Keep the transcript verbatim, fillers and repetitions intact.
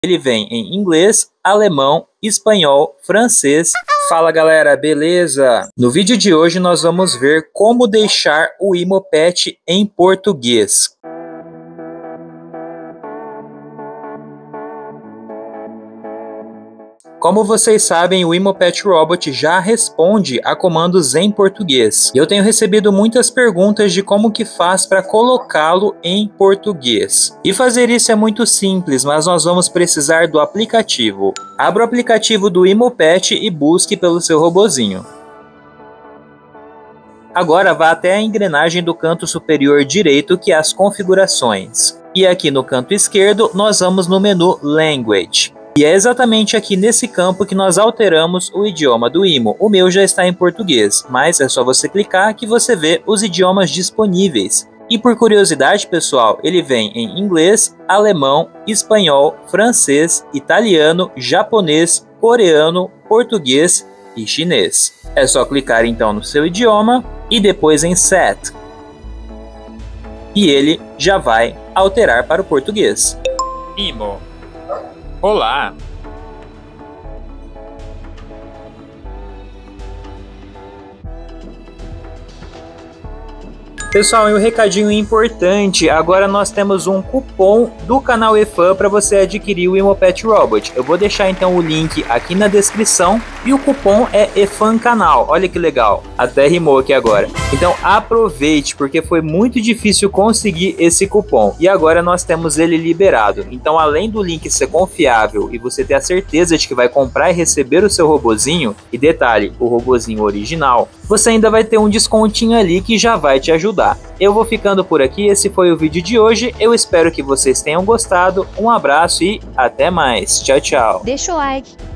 Ele vem em inglês, alemão, espanhol, francês. Fala galera, beleza? No vídeo de hoje nós vamos ver como deixar o Imopet em português. Como vocês sabem, o Imopet Robot já responde a comandos em português. E eu tenho recebido muitas perguntas de como que faz para colocá-lo em português. E fazer isso é muito simples, mas nós vamos precisar do aplicativo. Abra o aplicativo do Imopet e busque pelo seu robozinho. Agora vá até a engrenagem do canto superior direito, que é as configurações. E aqui no canto esquerdo, nós vamos no menu Language. E é exatamente aqui nesse campo que nós alteramos o idioma do Imo. O meu já está em português, mas é só você clicar que você vê os idiomas disponíveis. E por curiosidade, pessoal, ele vem em inglês, alemão, espanhol, francês, italiano, japonês, coreano, português e chinês. É só clicar então no seu idioma e depois em Set. E ele já vai alterar para o português. Imo. Olá! Pessoal, e um recadinho importante, agora nós temos um cupom do canal eFan para você adquirir o Imopet Robot. Eu vou deixar então o link aqui na descrição e o cupom é EFANCanal, olha que legal, até rimou aqui agora. Então aproveite, porque foi muito difícil conseguir esse cupom e agora nós temos ele liberado. Então além do link ser confiável e você ter a certeza de que vai comprar e receber o seu robozinho, e detalhe, o robozinho original, você ainda vai ter um descontinho ali que já vai te ajudar. Eu vou ficando por aqui, esse foi o vídeo de hoje, eu espero que vocês tenham gostado, um abraço e até mais, tchau, tchau. Deixa o like.